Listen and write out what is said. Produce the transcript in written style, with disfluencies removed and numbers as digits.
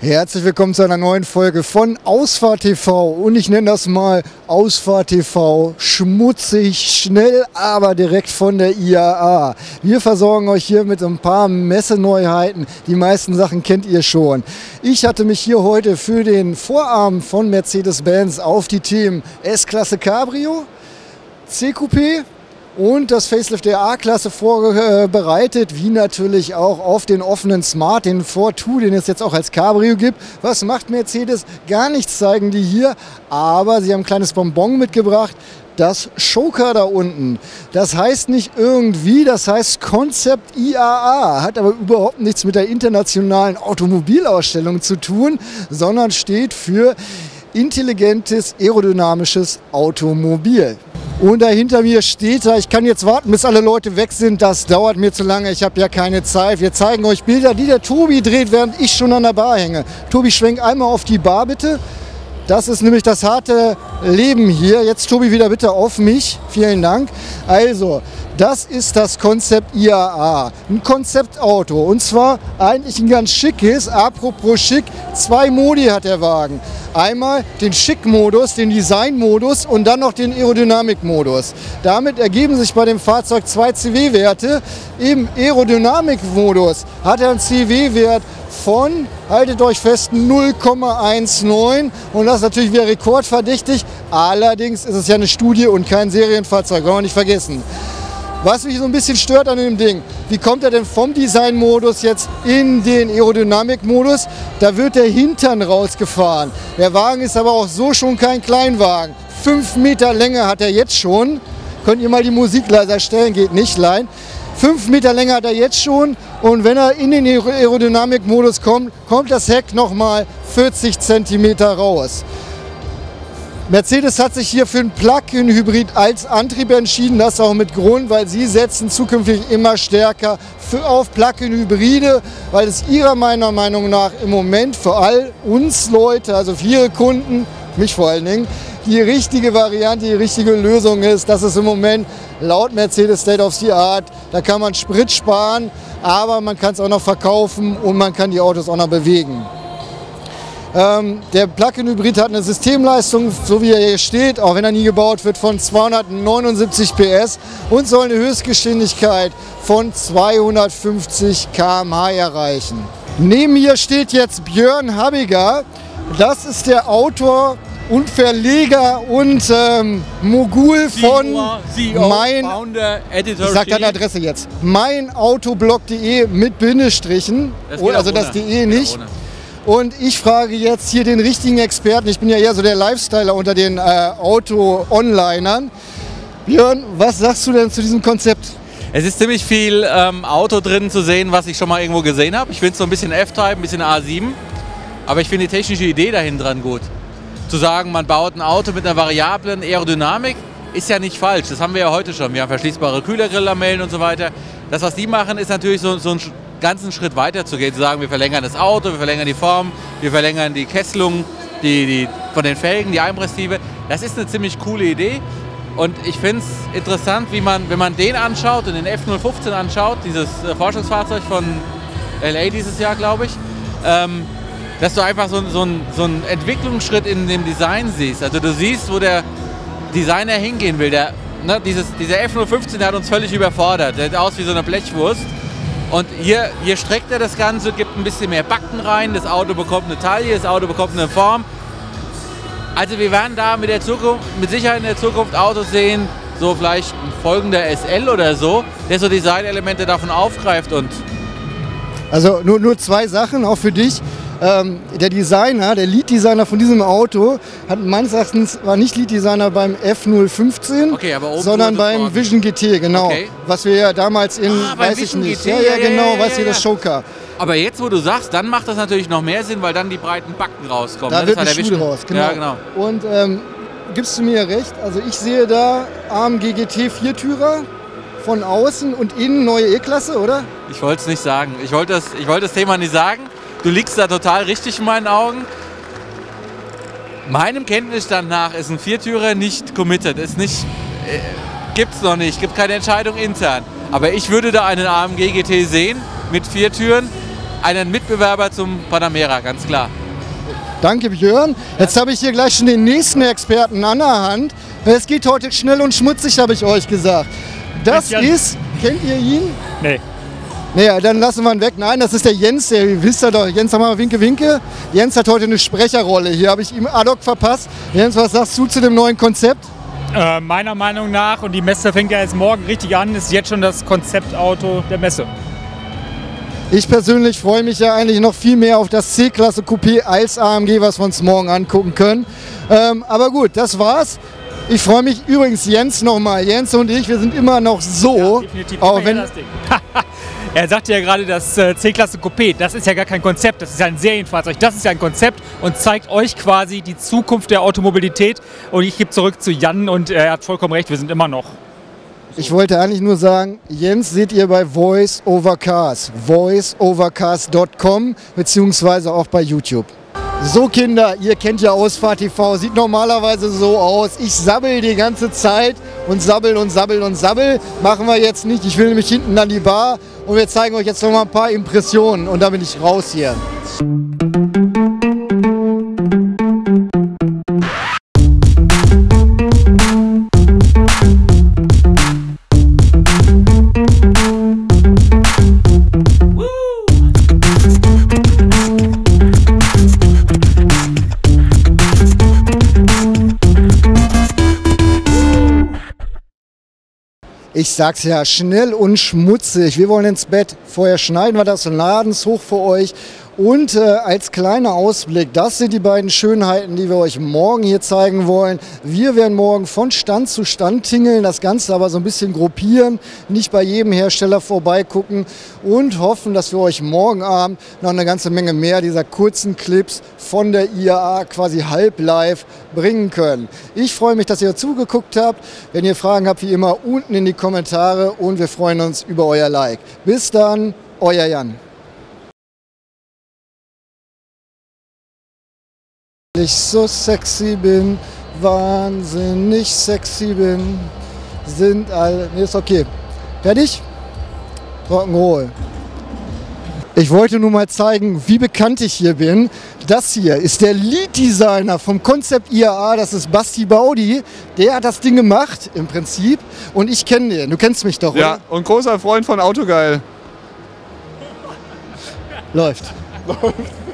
Herzlich willkommen zu einer neuen Folge von Ausfahrt TV und ich nenne das mal Ausfahrt TV, schmutzig, schnell, aber direkt von der IAA. Wir versorgen euch hier mit ein paar Messeneuheiten, die meisten Sachen kennt ihr schon. Ich hatte mich hier heute für den Vorabend von Mercedes-Benz auf die Themen S-Klasse Cabrio, C-Coupé und das Facelift der A-Klasse vorbereitet, wie natürlich auch auf den offenen Smart, den 4.2, den es jetzt auch als Cabrio gibt. Was macht Mercedes? Gar nichts zeigen die hier, aber sie haben ein kleines Bonbon mitgebracht. Das Showcar da unten, das heißt nicht irgendwie, das heißt Concept IAA, hat aber überhaupt nichts mit der internationalen Automobilausstellung zu tun, sondern steht für intelligentes, aerodynamisches Automobil. Und da hinter mir steht er, ich kann jetzt warten, bis alle Leute weg sind, das dauert mir zu lange, ich habe ja keine Zeit. Wir zeigen euch Bilder, die der Tobi dreht, während ich schon an der Bar hänge. Tobi, schwenk einmal auf die Bar bitte. Das ist nämlich das harte Leben hier. Jetzt Tobi wieder bitte auf mich. Vielen Dank. Also, das ist das Concept IAA. Ein Konzeptauto. Und zwar eigentlich ein ganz schickes. Apropos schick, 2 Modi hat der Wagen. Einmal den Schick-Modus, den Design-Modus und dann noch den Aerodynamik-Modus. Damit ergeben sich bei dem Fahrzeug 2 CW-Werte. Im Aerodynamik-Modus hat er einen CW-Wert von, haltet euch fest, 0,19 und das ist natürlich wieder rekordverdächtig. Allerdings ist es ja eine Studie und kein Serienfahrzeug, wollen wir nicht vergessen. Was mich so ein bisschen stört an dem Ding, wie kommt er denn vom Design-Modus jetzt in den Aerodynamik-Modus? Da wird der Hintern rausgefahren. Der Wagen ist aber auch so schon kein Kleinwagen. 5 Meter Länge hat er jetzt schon. Könnt ihr mal die Musik leiser stellen, geht nicht, Lein. 5 Meter Länge hat er jetzt schon und wenn er in den Aerodynamik-Modus kommt, kommt das Heck nochmal 40 cm raus. Mercedes hat sich hier für einen Plug-in-Hybrid als Antrieb entschieden, das auch mit Grund, weil sie setzen zukünftig immer stärker auf Plug-in-Hybride, weil es ihrer meiner Meinung nach im Moment für all uns Leute, also für ihre Kunden, mich vor allen Dingen, die richtige Variante, die richtige Lösung ist. Das ist im Moment laut Mercedes State of the Art. Da kann man Sprit sparen, aber man kann es auch noch verkaufen und man kann die Autos auch noch bewegen. Der Plug-in-Hybrid hat eine Systemleistung, so wie er hier steht, auch wenn er nie gebaut wird, von 279 PS und soll eine Höchstgeschwindigkeit von 250 km/h erreichen. Neben mir steht jetzt Björn Habiger. Das ist der Autor und Verleger und Mogul von ich sag deine Adresse jetzt, meinautoblog.de mit Bindestrichen, also das DE nicht. Und ich frage jetzt hier den richtigen Experten, ich bin ja eher so der Lifestyler unter den Auto-Onlinern. Björn, was sagst du denn zu diesem Konzept? Es ist ziemlich viel Auto drin zu sehen, was ich schon mal irgendwo gesehen habe. Ich finde es so ein bisschen F-Type, ein bisschen A7, aber ich finde die technische Idee dahin dran gut. Zu sagen, man baut ein Auto mit einer variablen Aerodynamik, ist ja nicht falsch. Das haben wir ja heute schon. Wir haben verschließbare Kühlergrillamellen und so weiter. Das, was die machen, ist natürlich so einen ganzen Schritt weiter zu gehen. Zu sagen, wir verlängern das Auto, wir verlängern die Form, wir verlängern die Kesselung von den Felgen, die Einpresstiebe. Das ist eine ziemlich coole Idee. Und ich finde es interessant, wie man, wenn man den anschaut und den F015 anschaut, dieses Forschungsfahrzeug von LA dieses Jahr, glaube ich, dass du einfach so einen Entwicklungsschritt in dem Design siehst. Also du siehst, wo der Designer hingehen will. Dieser F015, der hat uns völlig überfordert. Der sieht aus wie so eine Blechwurst. Und hier streckt er das Ganze, gibt ein bisschen mehr Backen rein. Das Auto bekommt eine Taille, das Auto bekommt eine Form. Also wir werden da mit Sicherheit in der Zukunft Autos sehen, so vielleicht ein folgender SL oder so, der so Designelemente davon aufgreift. Und also nur 2 Sachen, auch für dich. Der Designer, der Lead-Designer von diesem Auto, hat meines Erachtens war nicht Lead-Designer beim F015, okay, aber oben sondern beim Vision GT, genau. Okay. Was wir ja damals in, weiß ich nicht, GT, genau, weißt du, das Showcar. Aber jetzt, wo du sagst, dann macht das natürlich noch mehr Sinn, weil dann die breiten Backen rauskommen. Da wird ein Schuh raus, genau. Ja, genau. Und gibst du mir recht, also ich sehe da AMG GT 4-Türer von außen und innen neue E-Klasse, oder? Ich wollte es nicht sagen. Ich wollte das Thema nicht sagen. Du liegst da total richtig in meinen Augen. Meinem Kenntnisstand nach ist ein 4-Türer nicht committed. Gibt's noch nicht, gibt keine Entscheidung intern. Aber ich würde da einen AMG GT sehen mit 4 Türen. einen Mitbewerber zum Panamera, ganz klar. Danke, Björn. Jetzt habe ich hier gleich schon den nächsten Experten an der Hand. Es geht heute schnell und schmutzig, habe ich euch gesagt. Das ist, kennt ihr ihn? Nee. Naja, dann lassen wir ihn weg. Nein, das ist der Jens, der wisst ihr doch. Jens, sag mal Winke, Winke. Jens hat heute eine Sprecherrolle. Hier habe ich ihm ad hoc verpasst. Jens, was sagst du zu dem neuen Konzept? Meiner Meinung nach, und die Messe fängt ja jetzt morgen richtig an, ist jetzt schon das Konzeptauto der Messe. Ich persönlich freue mich ja eigentlich noch viel mehr auf das C-Klasse Coupé als AMG, was wir uns morgen angucken können. Aber gut, das war's. Ich freue mich übrigens, Jens nochmal. Jens und ich, wir sind immer noch so. Ja, definitiv. Auch wenn, das Ding. Er sagte ja gerade, das C-Klasse Coupé, das ist ja gar kein Konzept, das ist ja ein Serienfahrzeug. Das ist ja ein Konzept und zeigt euch quasi die Zukunft der Automobilität. Und ich gebe zurück zu Jan und er hat vollkommen recht, wir sind immer noch. ich wollte eigentlich nur sagen, Jens seht ihr bei Voice Over Cars, voiceovercars.com beziehungsweise auch bei YouTube. So Kinder, ihr kennt ja Ausfahrt TV, sieht normalerweise so aus. Ich sabbel die ganze Zeit und sabbel und sabbel und sabbel. Machen wir jetzt nicht, ich will nämlich hinten an die Bar und wir zeigen euch jetzt noch mal ein paar Impressionen und dann bin ich raus hier. Ich sag's ja, schnell und schmutzig. Wir wollen ins Bett. Vorher schneiden wir das Ladens hoch für euch. Und als kleiner Ausblick, das sind die beiden Schönheiten, die wir euch morgen hier zeigen wollen. Wir werden morgen von Stand zu Stand tingeln, das Ganze aber so ein bisschen gruppieren, nicht bei jedem Hersteller vorbeigucken und hoffen, dass wir euch morgen Abend noch eine ganze Menge mehr dieser kurzen Clips von der IAA quasi halb live bringen können. Ich freue mich, dass ihr zugeguckt habt. Wenn ihr Fragen habt, wie immer unten in die Kommentare und wir freuen uns über euer Like. Bis dann, euer Jan. Ich so sexy bin, wahnsinnig sexy bin, sind alle... Nee, ist okay. Fertig? Rock'n'Roll. Ich wollte nur mal zeigen, wie bekannt ich hier bin. Das hier ist der Lead-Designer vom Konzept IAA, das ist Basti Baudi. Der hat das Ding gemacht, im Prinzip. Und ich kenne den, du kennst mich doch, oder? Ja, und großer Freund von Autogeil. Läuft.